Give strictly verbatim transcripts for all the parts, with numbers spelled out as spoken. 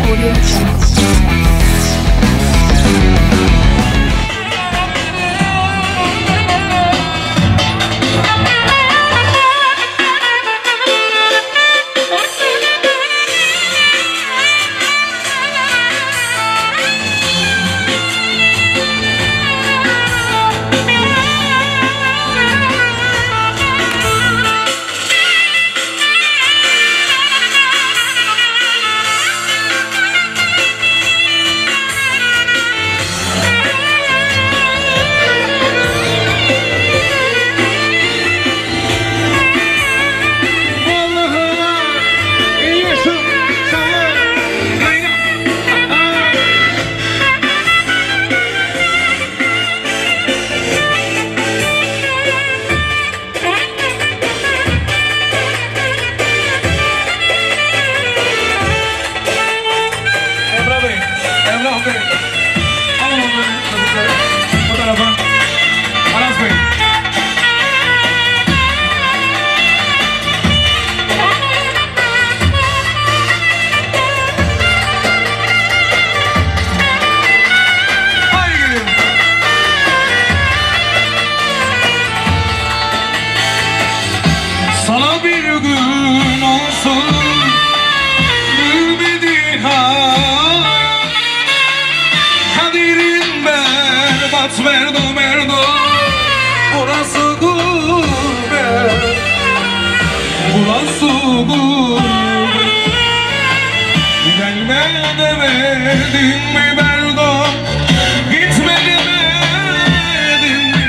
Merdo merdo burası gurbet, burası gurbet. Gelme demedin mi Merdo, gitme demedin mi?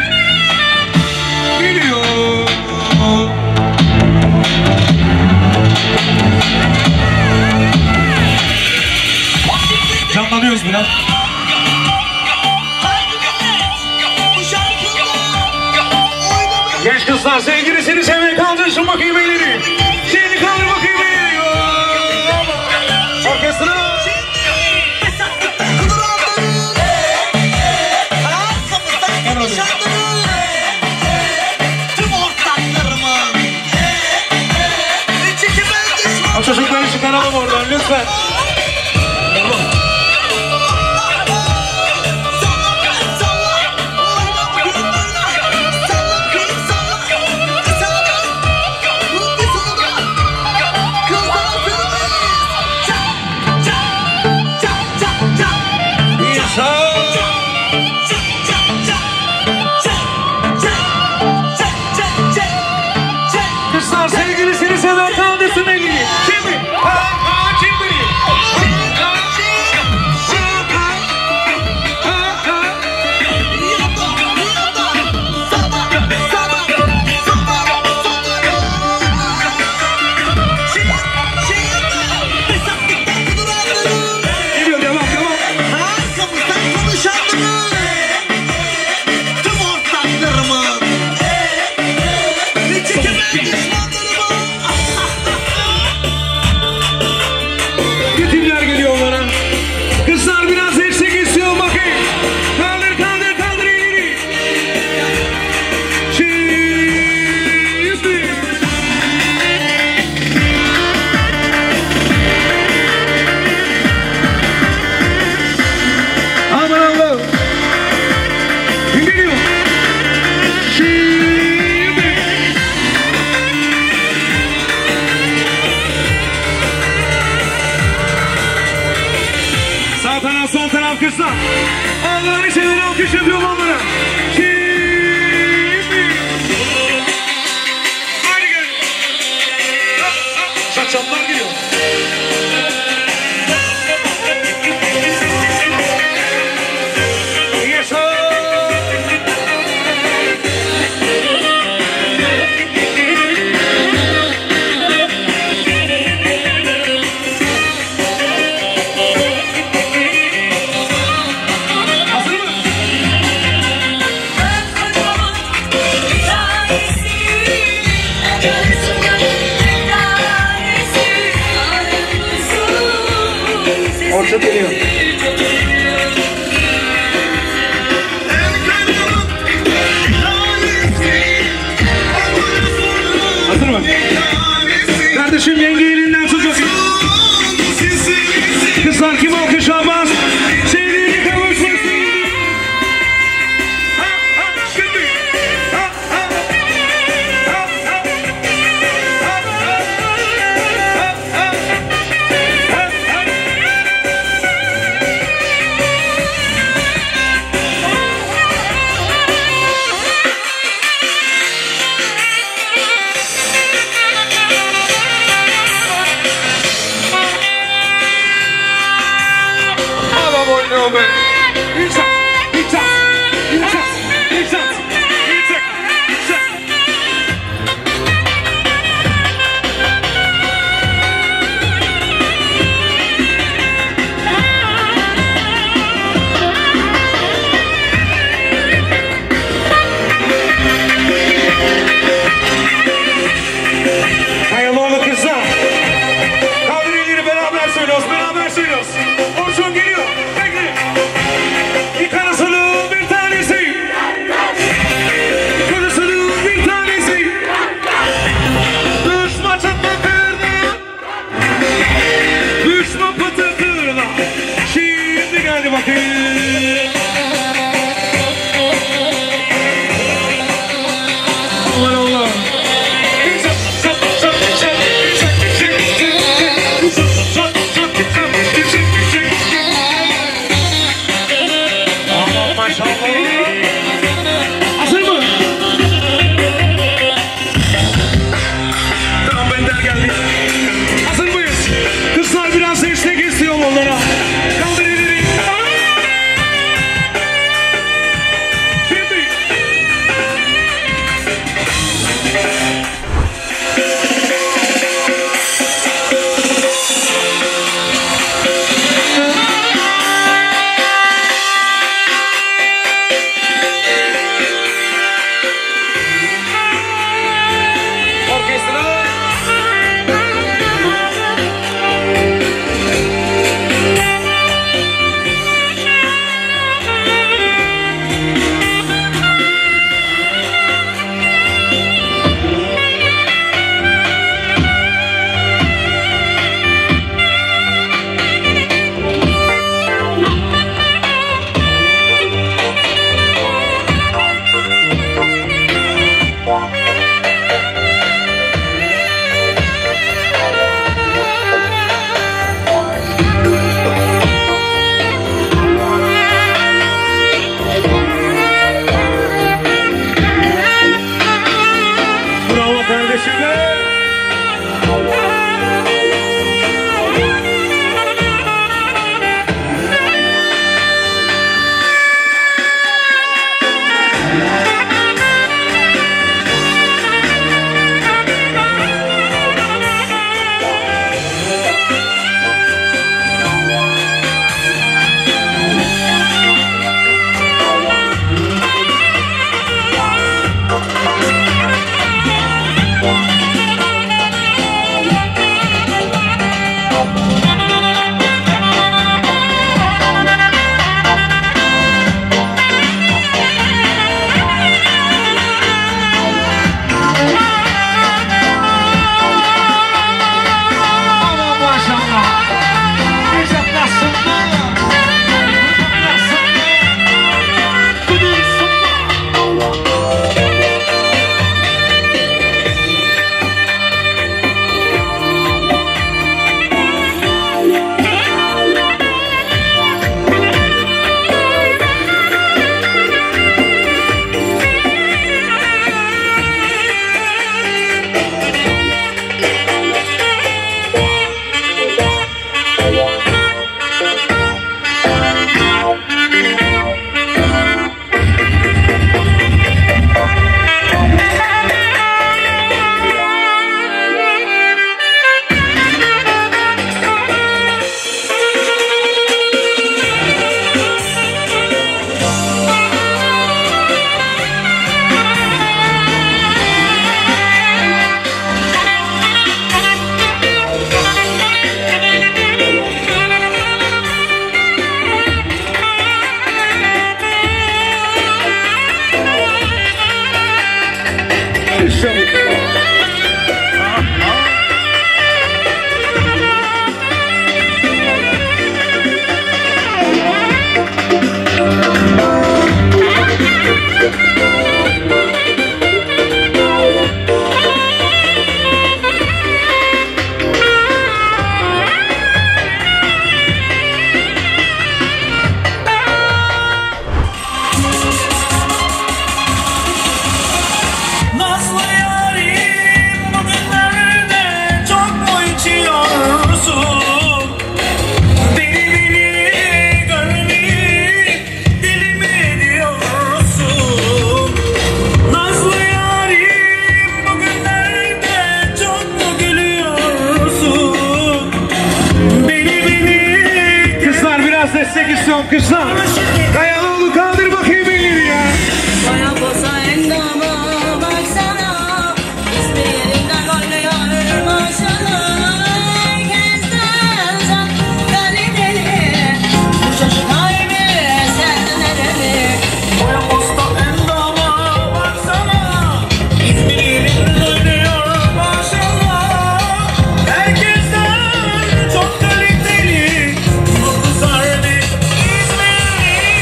Biliyor. Canlanıyoruz biraz. Genç kızlar sevgilisini sevmeye kaldırsın bakayım elleri. Seni kaldır bakayım elleri. Orkestra. O çocukları çıkaralım oradan lütfen. Kızlar sevgilisini sever kaldırsın elini. Şimdi ha ha şimdi. Geliyor devam devam. Yetimler geliyor onlara. Kızlar biraz eksik istiyor bakayım. Kaldır kaldır kaldır elini. Şimdi. Aman Allah'ım. Geliyor. Sağ taraf sol taraf kızlar. Allah'ını seven alkış yapıyorum onlara. Şimdi. Hadi gel. Şaçaplar geliyor. Orta geliyor. Hazır mı? Kardeşim yenge elinden tut bakayım. Kızlar geliyor be. İnsan, insan, insan, insan, insan, insan. Hayırlı olun kızlar. Kaldır elleri, beraber söylüyoruz, beraber söylüyoruz. Orçun geliyor, bekle. Bir karısının bir tanesi. Karısının bir tanesi. Düşman çatlatırdı. Düşman patırtırdı. Şimdi geldi vakit. Aman Allah'ım. Hazır mı? Tamam, benden geldi. Hazır mıyız? Kızlar biraz eşlik istiyorum onlara. Kaldır elleri. destek istiyorum kızlar. Kayanoğlu kaldır bakayım elleri ya. Bana boza endama baksana, İsmi yerinden oynuyor maşallah. Herkesten uzak kaliteli, bu çocuk harbi eserleri. Bana boza endama baksana, İsmi yerinden oynuyor maşallah. Herkesten çok kaliteli, bu kız harbi İzmirli.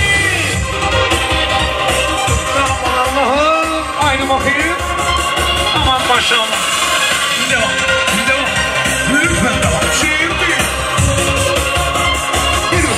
Aynı bakayım. Aman maşallah. Devam. Devam. Lütfen devam. Şimdi. Yürü.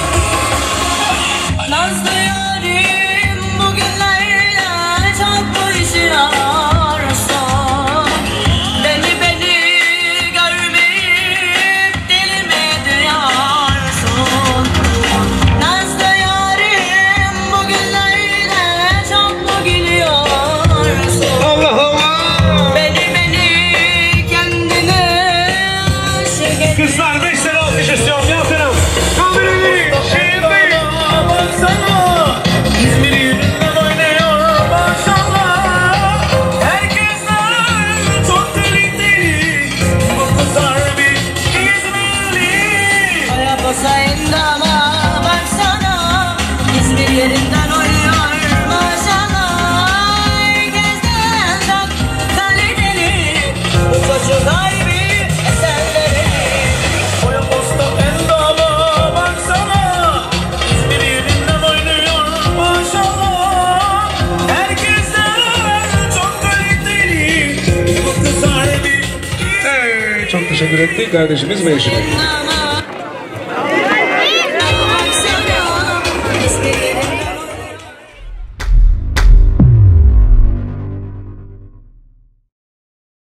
Nazlı yarim bugünlerde çok bu işi arasın. Beni beni görmeyip dilime duyarsın. Nazlı yarim bugünlerde çok mu gülüyorsun? Allah Allah. Beni beni kendine aşık et. Kızlar beş sene alkış istiyorum. Yaptırım. Kaldır elleri. Şimdi. Baksana, İzmir yerinden oynuyor maşallah. Herkesten çok kaliteli, bu kız harbi İzmirli. Aya basa endama baksana, İzmir yerinden oynuyor maşallah. Herkesten çok kaliteli, bu çocuk harbi eserleri. Aya basa endama baksana, İzmir yerinden oynuyor maşallah. Herkesten çok kaliteli, bu kız harbi Hey, çok teşekkür ettik kardeşimiz ve eşine. endama